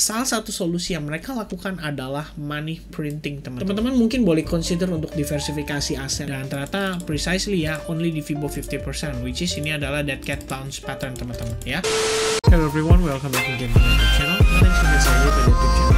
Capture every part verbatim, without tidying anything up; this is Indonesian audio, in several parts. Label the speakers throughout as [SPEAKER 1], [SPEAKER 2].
[SPEAKER 1] salah satu solusi yang mereka lakukan adalah money printing, teman-teman. Teman-teman mungkin boleh consider untuk diversifikasi aset, dan ternyata precisely ya, only di Fibo fifty percent, which is ini adalah dead cat bounce pattern, teman-teman ya. Hello everyone, welcome back again to my YouTube channel. Kalian sudah saya pada YouTube channel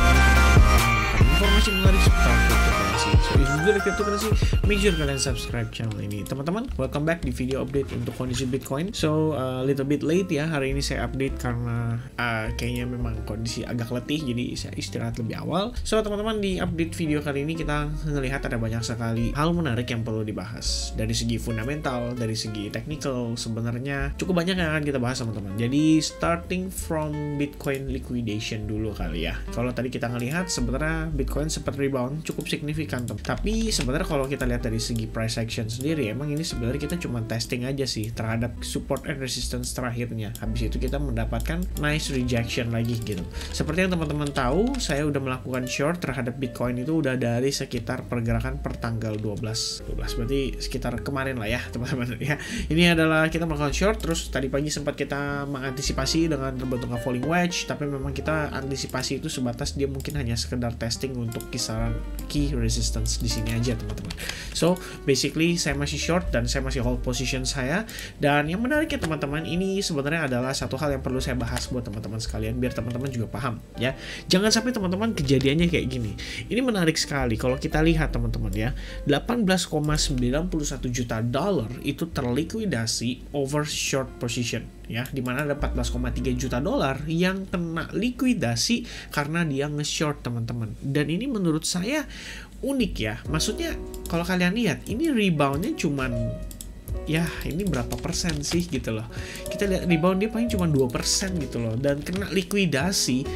[SPEAKER 1] ini informasi menarik seputar cryptocurrency. So if you like cryptocurrency, make sure kalian subscribe channel ini, teman-teman. Welcome back di video update untuk kondisi Bitcoin. So a uh, little bit late ya, hari ini saya update karena uh, kayaknya memang kondisi agak letih, jadi saya istirahat lebih awal. So teman-teman, di update video kali ini kita melihat ada banyak sekali hal menarik yang perlu dibahas dari segi fundamental, dari segi technical. Sebenarnya cukup banyak yang akan kita bahas, teman-teman. Jadi starting from Bitcoin liquidation dulu kali ya. Kalau tadi kita ngelihat sebenarnya Bitcoin sempat rebound cukup signifikan, teman. Tapi sebenarnya kalau kita lihat dari segi price action sendiri, emang ini sebenarnya kita cuma testing aja sih terhadap support and resistance terakhirnya. Habis itu kita mendapatkan nice rejection lagi gitu. Seperti yang teman-teman tahu, saya udah melakukan short terhadap Bitcoin itu udah dari sekitar pergerakan per tanggal dua belas. dua belas berarti sekitar kemarin lah ya, teman-teman ya. Ini adalah kita melakukan short, terus tadi pagi sempat kita mengantisipasi dengan terbentuknya falling wedge, tapi memang kita antisipasi itu sebatas dia mungkin hanya sekedar testing untuk kisaran key resistance di sini aja, teman-teman. So basically saya masih short dan saya masih hold position saya. Dan yang menarik ya teman-teman, ini sebenarnya adalah satu hal yang perlu saya bahas buat teman-teman sekalian biar teman-teman juga paham ya. Jangan sampai teman-teman kejadiannya kayak gini. Ini menarik sekali kalau kita lihat, teman-teman ya. delapan belas koma sembilan satu juta dolar itu terlikuidasi over short position ya, dimana ada empat belas koma tiga juta dolar yang kena likuidasi karena dia nge-short, teman-teman. Dan ini menurut saya unik ya. Maksudnya kalau kalian lihat ini reboundnya cuman ya ini berapa persen sih gitu loh. Kita lihat rebound dia paling cuma dua persen gitu loh, dan kena likuidasi.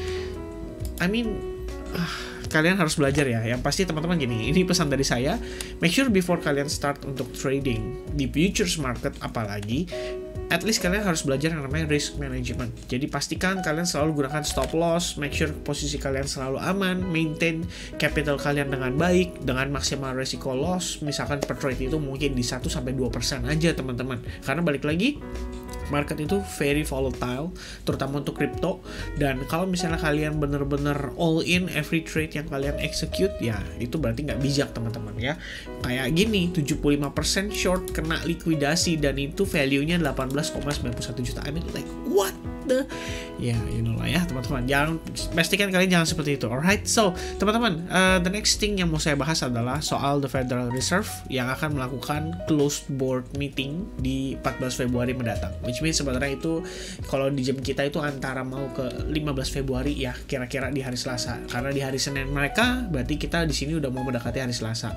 [SPEAKER 1] I mean ah, kalian harus belajar ya. Yang pasti teman-teman gini, ini pesan dari saya, make sure before kalian start untuk trading di futures market apalagi, at least kalian harus belajar yang namanya risk management. Jadi pastikan kalian selalu gunakan stop loss, make sure posisi kalian selalu aman, maintain capital kalian dengan baik, dengan maksimal resiko loss. Misalkan per trade itu mungkin di satu sampai dua persen aja, teman-teman. Karena balik lagi, market itu very volatile, terutama untuk crypto. Dan kalau misalnya kalian bener-bener all in every trade yang kalian execute, ya itu berarti nggak bijak, teman-teman ya. Kayak gini, tujuh puluh lima persen short kena likuidasi dan itu value-nya delapan belas koma sembilan satu juta. I mean like what the, ya yeah, you know lah ya teman-teman. Jangan, pastikan kalian jangan seperti itu. Alright, so teman-teman, uh, the next thing yang mau saya bahas adalah soal the Federal Reserve yang akan melakukan closed board meeting di empat belas Februari mendatang. Which means sebenarnya itu kalau di jam kita itu antara mau ke lima belas Februari ya, kira-kira di hari Selasa. Karena di hari Senin mereka, berarti kita di sini udah mau mendekati hari Selasa.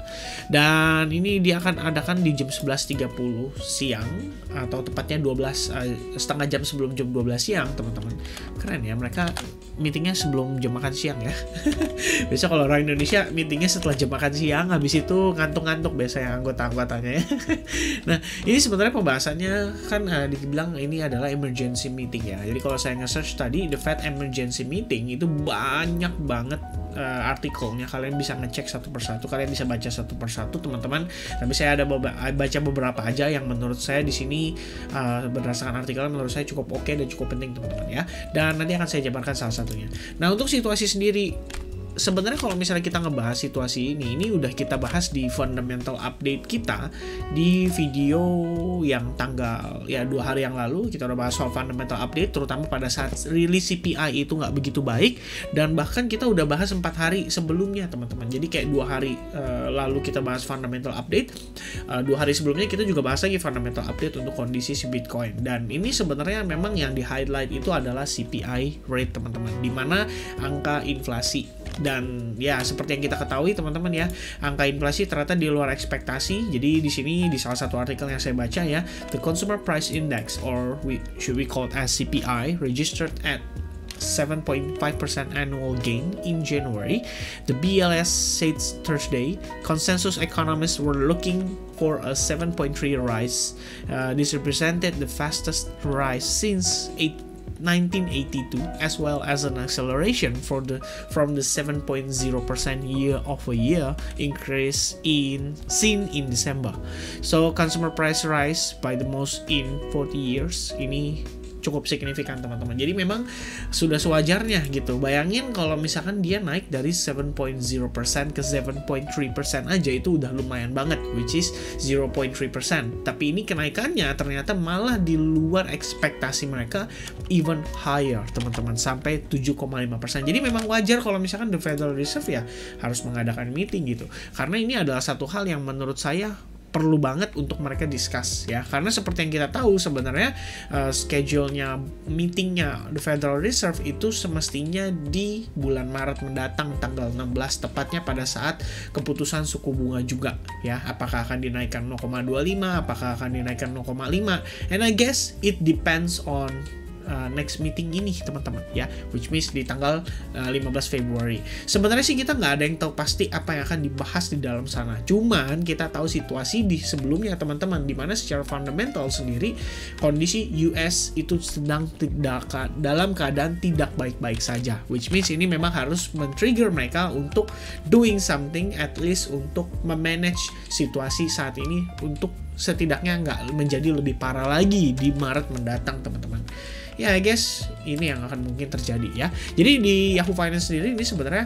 [SPEAKER 1] Dan ini dia akan adakan di jam sebelas tiga puluh siang, atau tepatnya dua belas uh, setengah jam sebelum jam dua belas siang, teman-teman. Keren ya, mereka meetingnya sebelum jam makan siang ya. Biasa kalau orang Indonesia meetingnya setelah jam makan siang, habis itu ngantuk-ngantuk biasanya anggota-anggotanya ya. Nah, ini sebenarnya pembahasannya kan uh, dibilang ini adalah emergency meeting ya. Jadi kalau saya nge-search tadi the Fed emergency meeting itu banyak banget uh, artikelnya. Kalian bisa ngecek satu persatu, kalian bisa baca satu persatu, teman-teman. Tapi saya ada beberapa, baca beberapa aja yang menurut saya di sini uh, berdasarkan artikelnya menurut saya cukup oke okay dan cukup penting, teman-teman ya. Dan nanti akan saya jabarkan salah satunya. Nah, untuk situasi sendiri, sebenarnya kalau misalnya kita ngebahas situasi ini, ini udah kita bahas di fundamental update kita di video yang tanggal ya dua hari yang lalu. Kita udah bahas soal fundamental update, terutama pada saat rilis C P I itu nggak begitu baik, dan bahkan kita udah bahas empat hari sebelumnya, teman-teman. Jadi kayak dua hari uh, lalu kita bahas fundamental update, uh, dua hari sebelumnya kita juga bahas lagi fundamental update untuk kondisi si Bitcoin. Dan ini sebenarnya memang yang di highlight itu adalah C P I rate, teman-teman, dimana angka inflasi. Dan ya seperti yang kita ketahui, teman-teman ya, angka inflasi ternyata di luar ekspektasi. Jadi di sini di salah satu artikel yang saya baca ya, the Consumer Price Index, or we should we call it as C P I, registered at seven point five percent annual gain in January. The B L S said Thursday consensus economists were looking for a seven point three rise. Uh, this represented the fastest rise since eight nineteen eighty-two, as well as an acceleration for the from the seven point zero percent year-over-year increase in seen in December. So consumer price rise by the most in forty years. Ini cukup signifikan teman-teman. Jadi memang sudah sewajarnya gitu. Bayangin kalau misalkan dia naik dari tujuh koma nol persen ke tujuh koma tiga persen aja, itu udah lumayan banget, which is zero koma tiga persen. Tapi ini kenaikannya ternyata malah di luar ekspektasi mereka, even higher teman-teman, sampai tujuh koma lima persen. Jadi memang wajar kalau misalkan the Federal Reserve ya harus mengadakan meeting gitu. Karena ini adalah satu hal yang menurut saya perlu banget untuk mereka discuss ya, karena seperti yang kita tahu sebenarnya uh, schedule-nya meetingnya the Federal Reserve itu semestinya di bulan Maret mendatang tanggal enam belas, tepatnya pada saat keputusan suku bunga juga ya, apakah akan dinaikkan nol koma dua lima, apakah akan dinaikkan nol koma lima, and I guess it depends on Uh, next meeting ini teman-teman ya, which means di tanggal uh, lima belas Februari. Sebenarnya sih kita nggak ada yang tahu pasti apa yang akan dibahas di dalam sana, cuman kita tahu situasi di sebelumnya teman-teman, dimana secara fundamental sendiri kondisi U S itu sedang tidak dalam keadaan tidak baik-baik saja, which means ini memang harus men-trigger mereka untuk doing something, at least untuk memanage situasi saat ini untuk setidaknya nggak menjadi lebih parah lagi di Maret mendatang teman-teman. Ya, I guess ini yang akan mungkin terjadi ya. Jadi di Yahoo Finance sendiri ini sebenarnya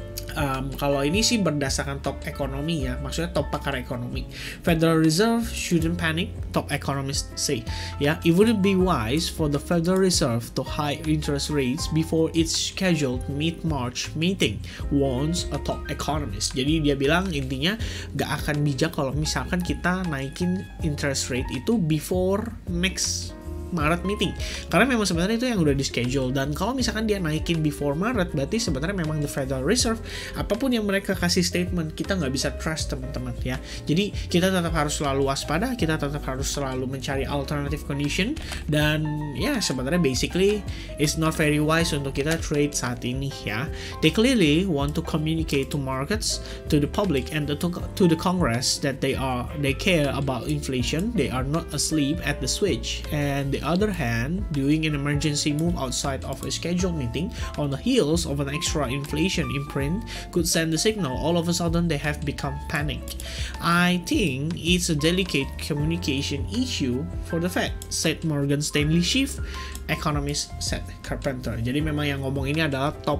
[SPEAKER 1] um, kalau ini sih berdasarkan top ekonomi ya, maksudnya top pakar ekonomi. Federal Reserve shouldn't panic, top economists say. Ya, it wouldn't be wise for the Federal Reserve to hike interest rates before its scheduled mid-March meeting, warns a top economist. Jadi dia bilang intinya gak akan bijak kalau misalkan kita naikin interest rate itu before next Maret meeting, karena memang sebenarnya itu yang udah di schedule, dan kalau misalkan dia naikin before Maret berarti sebenarnya memang the Federal Reserve apapun yang mereka kasih statement kita nggak bisa trust teman-teman ya. Jadi kita tetap harus selalu waspada, kita tetap harus selalu mencari alternative condition, dan ya sebenarnya basically it's not very wise untuk kita trade saat ini ya. They clearly want to communicate to markets, to the public, and to, to the Congress that they are they care about inflation, they are not asleep at the switch, and the other hand, doing an emergency move outside of a scheduled meeting on the heels of an extra inflation imprint could send the signal all of a sudden they have become panicked. I think it's a delicate communication issue for the Fed, said Morgan Stanley chief economist Seth Carpenter. Jadi memang yang ngomong ini adalah top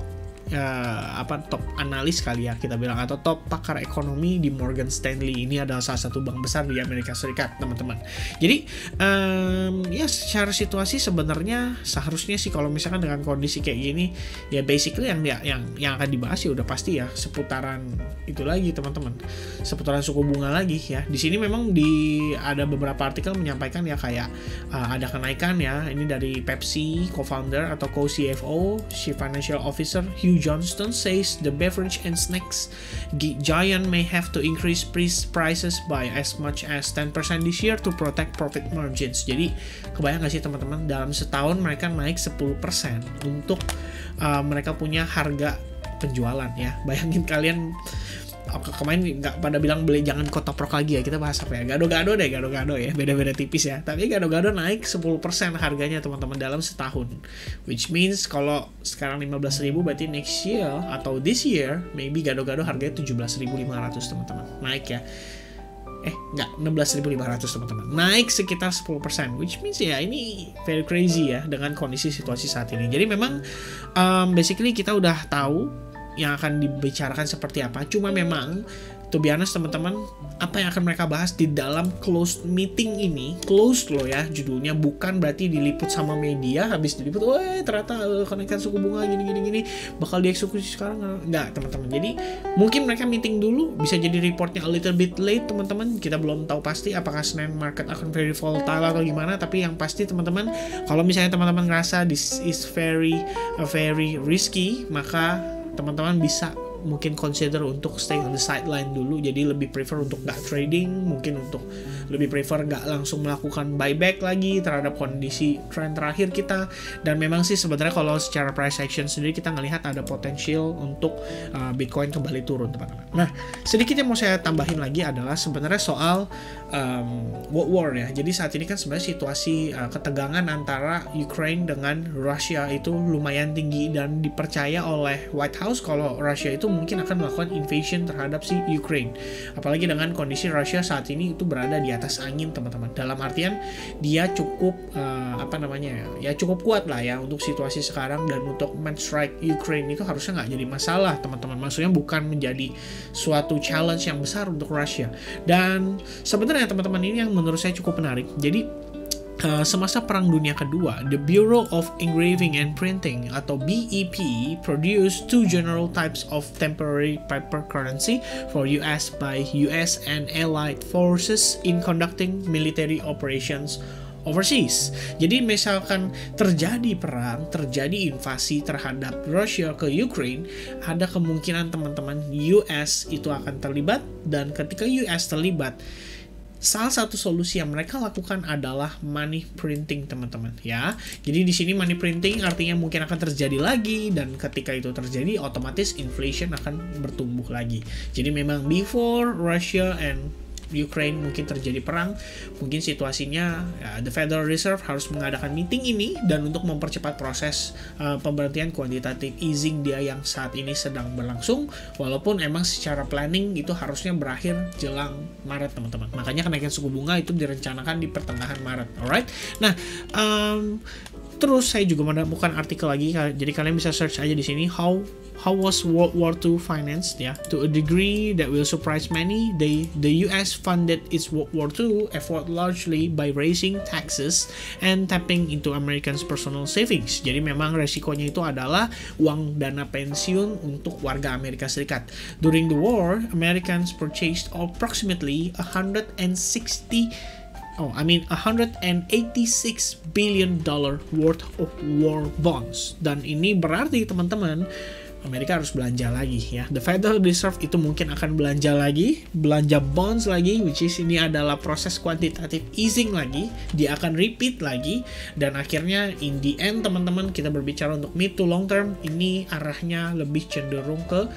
[SPEAKER 1] Uh, apa top analis kali ya kita bilang, atau top pakar ekonomi di Morgan Stanley. Ini adalah salah satu bank besar di Amerika Serikat teman-teman. Jadi um, ya secara situasi sebenarnya seharusnya sih kalau misalkan dengan kondisi kayak gini ya basically yang yang yang akan dibahas ya udah pasti ya seputaran itu lagi teman-teman, seputaran suku bunga lagi ya. Di sini memang di ada beberapa artikel menyampaikan ya kayak uh, ada kenaikan ya, ini dari Pepsi co-founder atau co-C F O, Chief Financial Officer Hugh Johnston says the beverage and snacks giant may have to increase prices by as much as ten percent this year to protect profit margins. Jadi kebayang gak sih teman-teman, dalam setahun mereka naik sepuluh persen untuk uh, mereka punya harga penjualan ya. Bayangin kalian, kemarin nggak pada bilang beli jangan kotoprok lagi ya, kita bahas apa ya, gado-gado deh, gado-gado ya, beda-beda tipis ya, tapi gado-gado naik sepuluh persen harganya teman-teman dalam setahun, which means kalau sekarang lima belas ribu berarti next year atau this year maybe gado-gado harganya tujuh belas ribu lima ratus teman-teman, naik ya, eh nggak, enam belas ribu lima ratus teman-teman, naik sekitar sepuluh persen, which means ya ini very crazy ya dengan kondisi situasi saat ini. Jadi memang um, basically kita udah tahu yang akan dibicarakan seperti apa, cuma memang to be honest teman-teman, apa yang akan mereka bahas di dalam closed meeting ini, closed loh ya judulnya, bukan berarti diliput sama media, habis diliput, oh ternyata uh, kenaikan suku bunga gini-gini-gini bakal dieksekusi sekarang, enggak teman-teman. Jadi mungkin mereka meeting dulu, bisa jadi reportnya a little bit late teman-teman, kita belum tahu pasti apakah Senin market akan very volatile atau gimana, tapi yang pasti teman-teman, kalau misalnya teman-teman ngerasa this is very uh, very risky, maka teman-teman bisa mungkin consider untuk stay on the sideline dulu, jadi lebih prefer untuk nggak trading, mungkin untuk lebih prefer nggak langsung melakukan buyback lagi terhadap kondisi tren terakhir kita. Dan memang sih sebenarnya kalau secara price action sendiri kita ngelihat ada potensial untuk uh, Bitcoin kembali turun teman-teman. Nah sedikit yang mau saya tambahin lagi adalah sebenarnya soal um, world war ya. Jadi saat ini kan sebenarnya situasi uh, ketegangan antara Ukraine dengan Rusia itu lumayan tinggi, dan dipercaya oleh White House kalau Rusia itu mungkin akan melakukan invasion terhadap si Ukraine. Apalagi dengan kondisi Rusia saat ini itu berada di atas angin teman-teman. Dalam artian dia cukup uh, apa namanya ya cukup kuat lah ya untuk situasi sekarang, dan untuk men-strike Ukraine itu harusnya nggak jadi masalah teman-teman. Maksudnya bukan menjadi suatu challenge yang besar untuk Rusia. Dan sebenarnya teman-teman ini yang menurut saya cukup menarik. Jadi Uh, semasa Perang Dunia Kedua, the Bureau of Engraving and Printing atau B E P produced two general types of temporary paper currency for U S by U S and allied forces in conducting military operations overseas. Jadi misalkan terjadi perang, terjadi invasi terhadap Rusia ke Ukraine, ada kemungkinan teman-teman U S itu akan terlibat, dan ketika U S terlibat, salah satu solusi yang mereka lakukan adalah money printing teman-teman ya. Jadi di sini money printing artinya mungkin akan terjadi lagi, dan ketika itu terjadi otomatis inflation akan bertumbuh lagi. Jadi memang before Russia and Ukraine mungkin terjadi perang, mungkin situasinya ya, the Federal Reserve harus mengadakan meeting ini dan untuk mempercepat proses uh, pemberhentian quantitative easing dia yang saat ini sedang berlangsung, walaupun emang secara planning itu harusnya berakhir jelang Maret teman-teman. Makanya kenaikan suku bunga itu direncanakan di pertengahan Maret. Alright, nah um, terus saya juga menemukan artikel lagi, jadi kalian bisa search aja di sini how how was World War Two financed ya. To a degree that will surprise many, they, the U S funded its World War Two effort largely by raising taxes and tapping into Americans' personal savings. Jadi memang resikonya itu adalah uang dana pensiun untuk warga Amerika Serikat. During the war, Americans purchased approximately one hundred sixty Oh, I mean one hundred eighty-six billion dollar worth of war bonds. Dan ini berarti teman-teman, Amerika harus belanja lagi ya. The Federal Reserve itu mungkin akan belanja lagi, belanja bonds lagi, which is ini adalah proses quantitative easing lagi. Dia akan repeat lagi, dan akhirnya in the end teman-teman, kita berbicara untuk mid to long term, ini arahnya lebih cenderung ke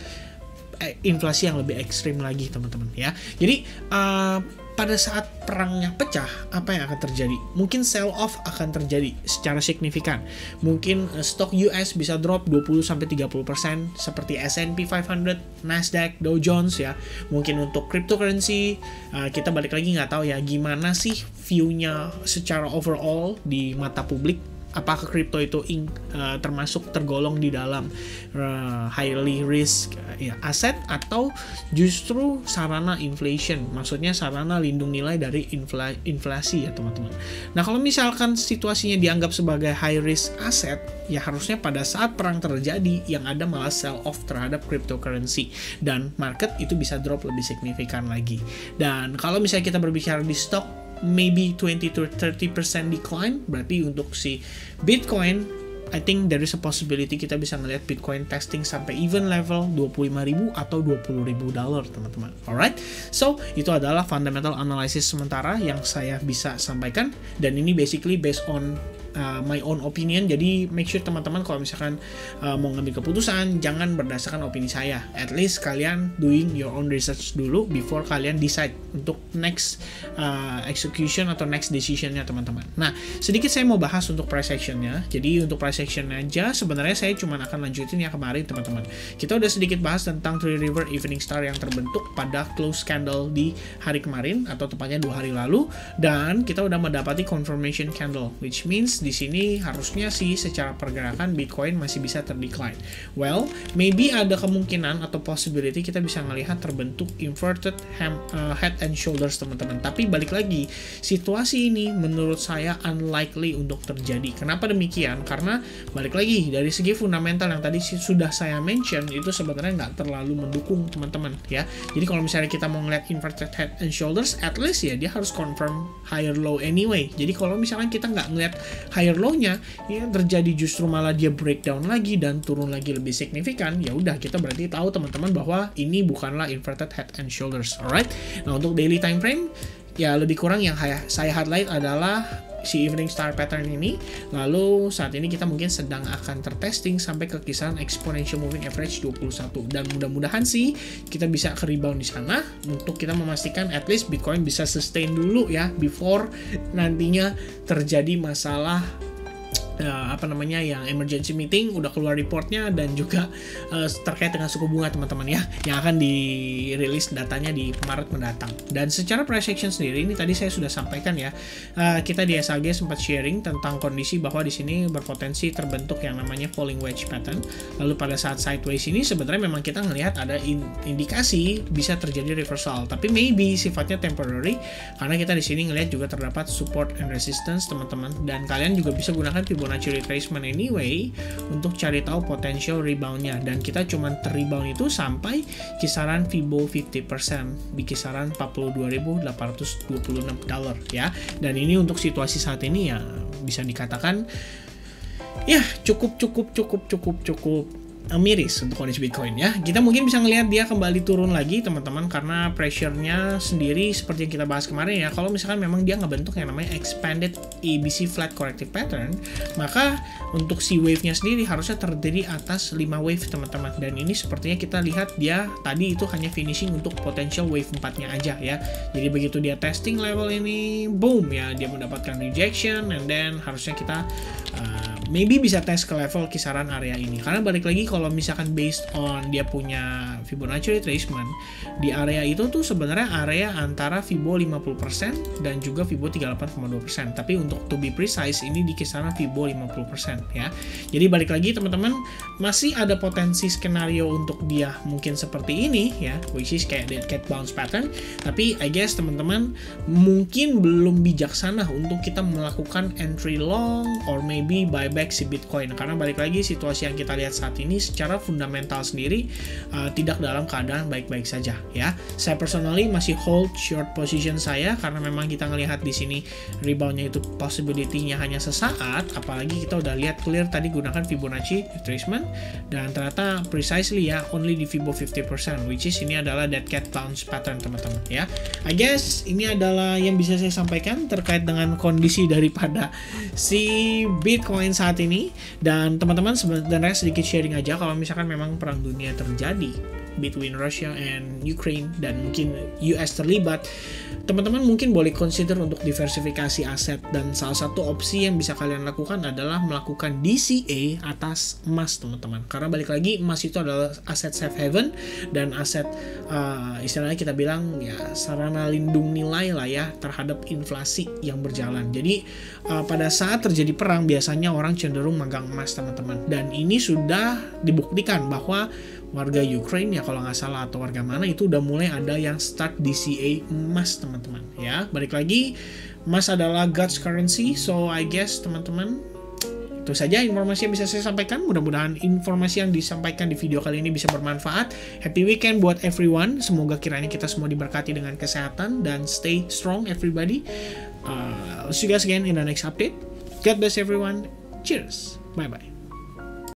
[SPEAKER 1] inflasi yang lebih ekstrim lagi teman-teman ya. Jadi uh, pada saat perangnya pecah, apa yang akan terjadi? Mungkin sell off akan terjadi secara signifikan. Mungkin uh, stok U S bisa drop dua puluh sampai tiga puluh persen seperti S and P five hundred, Nasdaq, Dow Jones ya. Mungkin untuk cryptocurrency uh, kita balik lagi nggak tahu ya gimana sih view-nya secara overall di mata publik. Apakah kripto itu in, uh, termasuk tergolong di dalam uh, highly risk uh, ya, aset, atau justru sarana inflation, maksudnya sarana lindung nilai dari infla, inflasi ya teman-teman. Nah kalau misalkan situasinya dianggap sebagai high risk aset, ya harusnya pada saat perang terjadi yang ada malah sell off terhadap cryptocurrency, dan market itu bisa drop lebih signifikan lagi. Dan kalau misalnya kita berbicara di stok, maybe twenty to thirty percent decline, berarti untuk si Bitcoin, I think there is a possibility kita bisa ngelihat Bitcoin testing sampai even level dua puluh lima ribu atau dua puluh ribu dolar teman-teman. Alright, so itu adalah fundamental analysis sementara yang saya bisa sampaikan, dan ini basically based on Uh, my own opinion. Jadi make sure teman-teman kalau misalkan uh, mau ngambil keputusan, jangan berdasarkan opini saya. At least kalian doing your own research dulu before kalian decide untuk next uh, execution atau next decisionnya teman-teman. Nah sedikit saya mau bahas untuk price actionnya. Jadi untuk price action aja sebenarnya saya cuma akan lanjutin yang kemarin teman-teman. Kita udah sedikit bahas tentang Three River Evening Star yang terbentuk pada close candle di hari kemarin atau tepatnya dua hari lalu, dan kita udah mendapati confirmation candle, which means di sini harusnya sih secara pergerakan Bitcoin masih bisa terdecline. Well, maybe ada kemungkinan atau possibility kita bisa melihat terbentuk inverted ham, uh, head and shoulders teman-teman. Tapi balik lagi, situasi ini menurut saya unlikely untuk terjadi. Kenapa demikian? Karena balik lagi dari segi fundamental yang tadi sudah saya mention itu sebenarnya nggak terlalu mendukung teman-teman ya. Jadi kalau misalnya kita mau ngeliat inverted head and shoulders, at least ya dia harus confirm higher low anyway. Jadi kalau misalnya kita nggak ngeliat higher low-nya, ya terjadi justru malah dia breakdown lagi dan turun lagi lebih signifikan, ya udah kita berarti tahu teman-teman bahwa ini bukanlah inverted head and shoulders. Alright. Nah untuk daily time frame ya lebih kurang yang saya highlight adalah si evening star pattern ini. Lalu saat ini kita mungkin sedang akan tertesting sampai ke kisaran exponential moving average dua puluh satu, dan mudah-mudahan sih kita bisa ke rebound di sana untuk kita memastikan at least Bitcoin bisa sustain dulu ya before nantinya terjadi masalah uh, apa namanya yang emergency meeting, udah keluar reportnya, dan juga uh, terkait dengan suku bunga teman-teman ya, yang akan dirilis datanya di Maret mendatang. Dan secara price action sendiri ini tadi saya sudah sampaikan ya, uh, kita di S A G sempat sharing tentang kondisi bahwa di sini berpotensi terbentuk yang namanya falling wedge pattern. Lalu pada saat sideways ini sebenarnya memang kita ngelihat ada in indikasi bisa terjadi reversal, tapi maybe sifatnya temporary karena kita di sini ngelihat juga terdapat support and resistance teman-teman, dan kalian juga bisa gunakan Fibonacci retracement anyway untuk cari tahu potential reboundnya, dan kita cuman ter-rebound itu sampai kisaran Fibo lima puluh persen di kisaran empat puluh dua ribu delapan ratus dua puluh enam dolar ya. Dan ini untuk situasi saat ini ya bisa dikatakan ya cukup cukup cukup cukup cukup miris untuk kondisi Bitcoin ya. Kita mungkin bisa ngelihat dia kembali turun lagi teman-teman, karena pressure-nya sendiri seperti yang kita bahas kemarin ya. Kalau misalkan memang dia nggak bentuk yang namanya expanded A B C flat corrective pattern, maka untuk si wave-nya sendiri harusnya terdiri atas lima wave teman-teman. Dan ini sepertinya kita lihat dia tadi itu hanya finishing untuk potential wave empat-nya aja ya. Jadi begitu dia testing level ini, boom ya, dia mendapatkan rejection, and then harusnya kita uh, maybe bisa tes ke level kisaran area ini. Karena balik lagi kalau misalkan based on dia punya Fibonacci retracement, di area itu tuh sebenarnya area antara Fibo lima puluh persen dan juga Fibo tiga puluh delapan koma dua persen. Tapi untuk to be precise ini di kisaran Fibo lima puluh persen ya. Jadi balik lagi teman-teman, masih ada potensi skenario untuk dia mungkin seperti ini ya, which is kayak dead cat bounce pattern. Tapi I guess teman-teman mungkin belum bijaksana untuk kita melakukan entry long or maybe buyback si Bitcoin, karena balik lagi situasi yang kita lihat saat ini secara fundamental sendiri uh, tidak dalam keadaan baik-baik saja ya. Saya personally masih hold short position saya karena memang kita ngelihat di sini reboundnya itu possibility-nya hanya sesaat, apalagi kita udah lihat clear tadi gunakan Fibonacci retracement, dan ternyata precisely ya only di Fibo lima puluh persen, which is ini adalah dead cat bounce pattern teman-teman ya. I guess ini adalah yang bisa saya sampaikan terkait dengan kondisi daripada si Bitcoin saat ini. Dan teman-teman sebenarnya sedikit sharing aja, kalau misalkan memang perang dunia terjadi between Russia and Ukraine dan mungkin U S terlibat, teman-teman mungkin boleh consider untuk diversifikasi aset, dan salah satu opsi yang bisa kalian lakukan adalah melakukan D C A atas emas teman-teman. Karena balik lagi emas itu adalah aset safe haven dan aset uh, istilahnya kita bilang ya sarana lindung nilai lah ya terhadap inflasi yang berjalan. Jadi uh, pada saat terjadi perang biasanya orang cenderung megang emas teman-teman, dan ini sudah dibuktikan bahwa warga Ukraine ya kalau nggak salah atau warga mana itu udah mulai ada yang start D C A emas teman-teman ya. Balik lagi emas adalah God's currency, so I guess teman-teman itu saja informasi yang bisa saya sampaikan. Mudah-mudahan informasi yang disampaikan di video kali ini bisa bermanfaat. Happy weekend buat everyone, semoga kiranya kita semua diberkati dengan kesehatan dan stay strong everybody. uh, see you guys again in the next update. God bless everyone, cheers, bye bye.